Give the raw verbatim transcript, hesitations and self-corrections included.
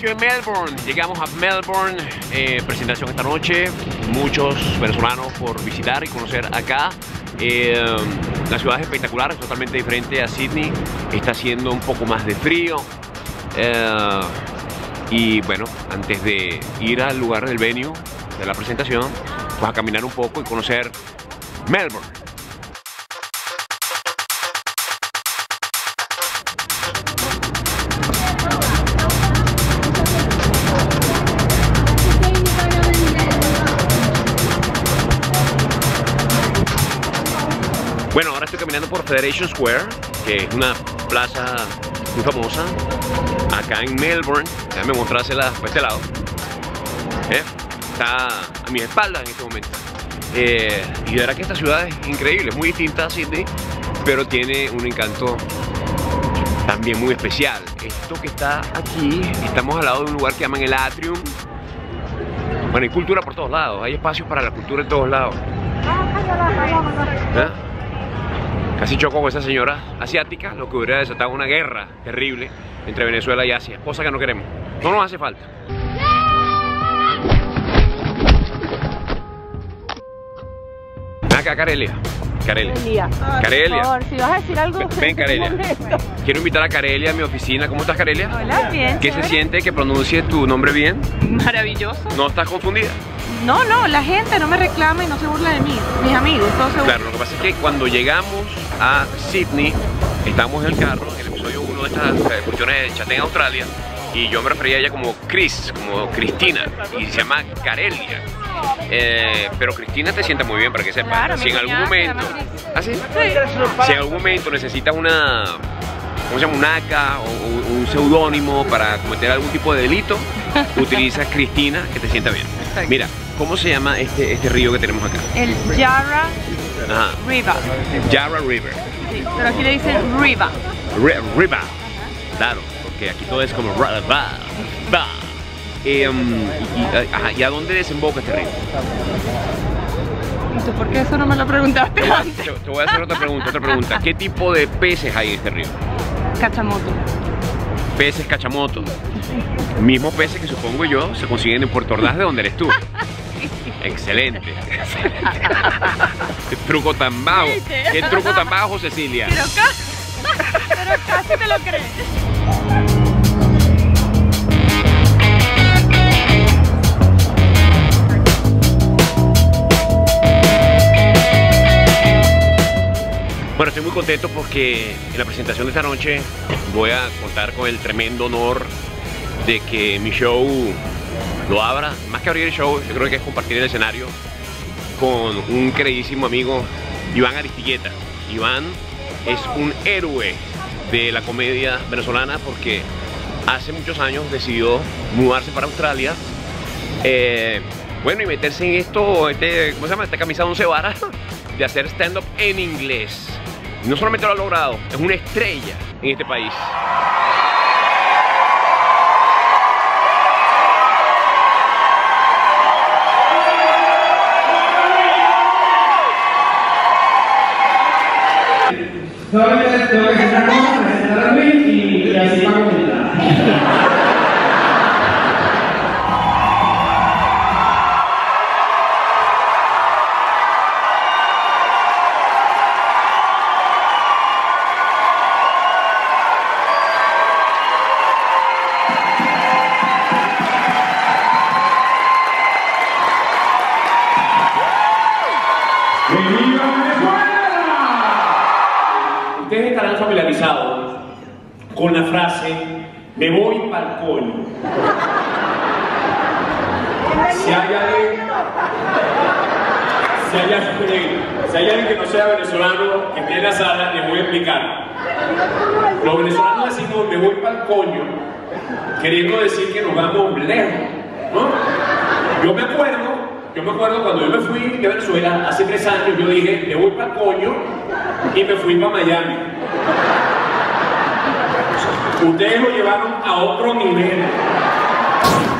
Tokio y Melbourne. Llegamos a Melbourne, eh, presentación esta noche. Muchos venezolanos por visitar y conocer acá. Eh, la ciudad es espectacular, es totalmente diferente a Sydney. Está haciendo un poco más de frío. Eh, y bueno, antes de ir al lugar del venue de la presentación, pues a caminar un poco y conocer Melbourne. Bueno, ahora estoy caminando por Federation Square, que es una plaza muy famosa acá en Melbourne. Déjame mostrársela por este lado. ¿Eh? Está a mis espaldas en este momento. Eh, y de verdad que esta ciudad es increíble, es muy distinta a Sydney, pero tiene un encanto también muy especial. Esto que está aquí, estamos al lado de un lugar que llaman el Atrium. Bueno, hay cultura por todos lados, hay espacios para la cultura en todos lados. ¿Eh? Casi choco con esa señora asiática, lo que hubiera desatado una guerra terrible entre Venezuela y Asia, cosa que no queremos, no nos hace falta. Acá, Carelia. Carelia. Carelia. Por favor, si vas a decir algo, ven, ven Carelia. Quiero invitar a Carelia a mi oficina. ¿Cómo estás, Carelia? Hola, bien. ¿Qué se siente que pronuncie tu nombre bien? Maravilloso. ¿No estás confundida? No, no, la gente no me reclama y no se burla de mí. Mis amigos, todos se burlan. Claro, lo que pasa es que cuando llegamos a Sydney, estamos en el carro, en el episodio uno de estas eh, cuestiones de Chatén Australia, y yo me refería a ella como Chris, como Cristina, y se llama Carelia. Eh, pero Cristina te sienta muy bien, para que sepas. Claro, si en algún momento, ¿ah, sí? Sí. Si en algún momento necesitas una, ¿cómo se llama? Un A C A o, o un seudónimo para cometer algún tipo de delito, utiliza Cristina, que te sienta bien. Perfecto. Mira, ¿cómo se llama este, este río que tenemos acá? El Yarra Ajá. River. Yarra River. Sí, pero aquí le dicen River. River. Claro, porque aquí todo es como ra, va, va. Eh, um, y, ajá, ¿y a dónde desemboca este río? ¿Y tú por qué eso no me lo preguntaste Te voy, a, antes? te, te voy a hacer otra pregunta, otra pregunta. ¿Qué tipo de peces hay en este río? Cachamoto. Peces cachamoto. Mismos peces que supongo yo se consiguen en Puerto Ordaz, de donde eres tú. Excelente. Qué truco tan bajo. Qué truco tan bajo, Cecilia. Pero casi, pero casi te lo crees. Bueno, estoy muy contento porque en la presentación de esta noche voy a contar con el tremendo honor de que mi show lo abra. Más que abrir el show, yo creo que es compartir el escenario con un queridísimo amigo, Iván Aristigueta. Iván es un héroe de la comedia venezolana porque hace muchos años decidió mudarse para Australia. Eh, bueno, y meterse en esto, este, ¿cómo se llama? Esta camisa de once varas, de hacer stand-up en inglés. No solamente lo ha logrado, es una estrella en este país. Solamente tengo que sentarnos, presentar a Luis y, y así va a comentar. Ustedes estarán familiarizados con la frase "me voy pa'l coño". Si hay alguien, si hay alguien, si hay alguien que no sea venezolano que esté en la sala, les voy a explicar. Los venezolanos decimos "me voy pa'l coño", queriendo decir que nos vamos lejos, ¿no? Yo me acuerdo, yo me acuerdo cuando yo me fui de Venezuela hace tres años, yo dije "me voy pa'l coño" y me fui para Miami. Ustedes lo llevaron a otro nivel.